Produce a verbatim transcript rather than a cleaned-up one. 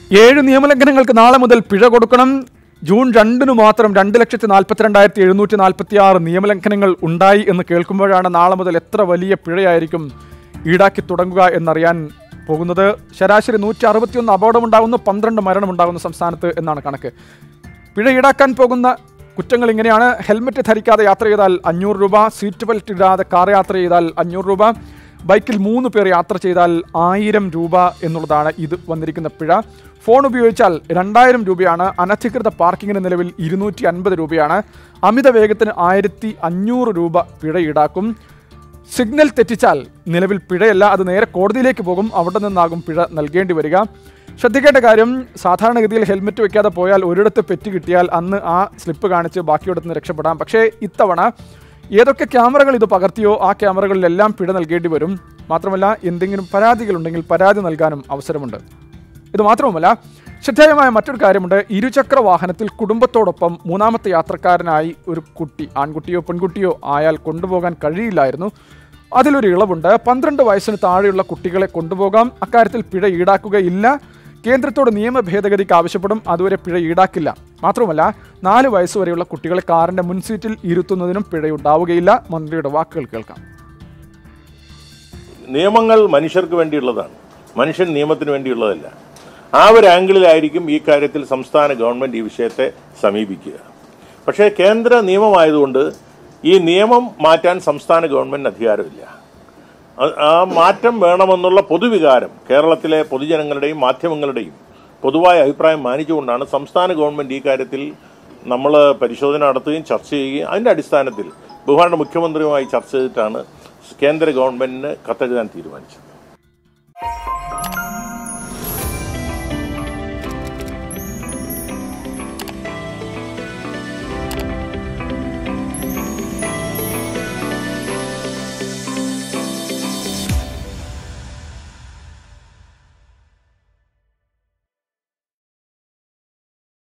ഏഴ് നിയമലംഘനങ്ങൾക്ക് നാളെ മുതൽ പിഴ കൊടുക്കണം. ജൂൺ രണ്ടിന് മാത്രം രണ്ട് ലക്ഷത്തി നാൽപ്പത്തിരണ്ടായിരത്തി എഴുന്നൂറ്റി നാൽപ്പത്തി ആറ് നിയമലംഘനങ്ങൾ ഉണ്ടായി എന്ന് കേൾക്കുമ്പോഴാണ് നാളെ മുതൽ എത്ര വലിയ പിഴയായിരിക്കും ഈടാക്കി തുടങ്ങുക എന്നറിയാൻ പോകുന്നത്. ശരാശരി നൂറ്റി അറുപത്തിയൊന്ന് അപകടമുണ്ടാകുന്നു, പന്ത്രണ്ട് മരണമുണ്ടാകുന്ന സംസ്ഥാനത്ത് എന്നാണ് കണക്ക്. പിഴ ഈടാക്കാൻ പോകുന്ന കുറ്റങ്ങൾ ഇങ്ങനെയാണ്: ഹെൽമറ്റ് ധരിക്കാതെ യാത്ര ചെയ്താൽ അഞ്ഞൂറ് രൂപ, സീറ്റ് ബെൽറ്റ് ഇടാതെ കാർ യാത്ര ചെയ്താൽ അഞ്ഞൂറ് രൂപ, ബൈക്കിൽ മൂന്ന് പേർ യാത്ര ചെയ്താൽ ആയിരം രൂപ എന്നുള്ളതാണ് ഇത് വന്നിരിക്കുന്ന പിഴ. ഫോൺ ഉപയോഗിച്ചാൽ രണ്ടായിരം രൂപയാണ്. അനധികൃത പാർക്കിങ്ങിന് നിലവിൽ ഇരുന്നൂറ്റി അൻപത് രൂപയാണ്. അമിത വേഗത്തിന് ആയിരത്തി അഞ്ഞൂറ് രൂപ പിഴ ഈടാക്കും. സിഗ്നൽ തെറ്റിച്ചാൽ നിലവിൽ പിഴയല്ല, അത് നേരെ കോടതിയിലേക്ക് പോകും, അവിടെ നിന്നാകും പിഴ നൽകേണ്ടി വരിക. ശ്രദ്ധിക്കേണ്ട കാര്യം, സാധാരണഗതിയിൽ ഹെൽമെറ്റ് വയ്ക്കാതെ പോയാൽ ഒരിടത്ത് പെറ്റി കിട്ടിയാൽ അന്ന് ആ സ്ലിപ്പ് കാണിച്ച് ബാക്കിയിടത്ത് നിന്ന് രക്ഷപ്പെടാം. പക്ഷേ ഇത്തവണ ഏതൊക്കെ ക്യാമറകൾ ഇത് പകർത്തിയോ ആ ക്യാമറകളിലെല്ലാം പിഴ നൽകേണ്ടി വരും. മാത്രമല്ല, എന്തെങ്കിലും പരാതികളുണ്ടെങ്കിൽ പരാതി നൽകാനും അവസരമുണ്ട്. ഇത് മാത്രവുമല്ല, ശ്രദ്ധേയമായ മറ്റൊരു കാര്യമുണ്ട്. ഇരുചക്ര വാഹനത്തിൽ കുടുംബത്തോടൊപ്പം മൂന്നാമത്തെ യാത്രക്കാരനായി ഒരു കുട്ടി, ആൺകുട്ടിയോ പെൺകുട്ടിയോ ആയാൽ കൊണ്ടുപോകാൻ കഴിയില്ലായിരുന്നു. അതിലൊരു ഇളവുണ്ട്. പന്ത്രണ്ട് വയസ്സിന് താഴെയുള്ള കുട്ടികളെ കൊണ്ടുപോകാം. അക്കാര്യത്തിൽ പിഴ ഈടാക്കുകയില്ല. കേന്ദ്രത്തോട് നിയമ ഭേദഗതിക്ക് ആവശ്യപ്പെടും, അതുവരെ പിഴ ഈടാക്കില്ല. മാത്രമല്ല, നാല് വയസ്സുവരെയുള്ള കുട്ടികളെ കാറിന്റെ മുൻസീറ്റിൽ ഇരുത്തുന്നതിനും പിഴയുണ്ടാവുകയില്ല. മന്ത്രിയുടെ വാക്കുകൾ കേൾക്കാം. നിയമങ്ങൾ മനുഷ്യർക്ക് വേണ്ടിയുള്ളതാണ്, മനുഷ്യൻ നിയമത്തിന് വേണ്ടിയുള്ളതല്ല. ആ ഒരു ആംഗിളിലായിരിക്കും ഈ കാര്യത്തിൽ സംസ്ഥാന ഗവൺമെന്റ് ഈ വിഷയത്തെ സമീപിക്കുക. പക്ഷേ കേന്ദ്ര നിയമമായതുകൊണ്ട് ഈ നിയമം മാറ്റാൻ സംസ്ഥാന ഗവൺമെന്റിന് അധികാരമില്ല. ആ മാറ്റം വേണമെന്നുള്ള പൊതുവികാരം കേരളത്തിലെ പൊതുജനങ്ങളുടെയും മാധ്യമങ്ങളുടെയും പൊതുവായ അഭിപ്രായം മാനിച്ചുകൊണ്ടാണ് സംസ്ഥാന ഗവൺമെന്റ് ഈ കാര്യത്തിൽ നമ്മൾ പരിശോധന നടത്തുകയും ചർച്ച ചെയ്യുകയും അതിൻ്റെ അടിസ്ഥാനത്തിൽ ബഹുമാനപ്പെട്ട മുഖ്യമന്ത്രിയുമായി ചർച്ച ചെയ്തിട്ടാണ് കേന്ദ്ര ഗവൺമെന്റിന് കത്തെഴുതാൻ തീരുമാനിച്ചത്.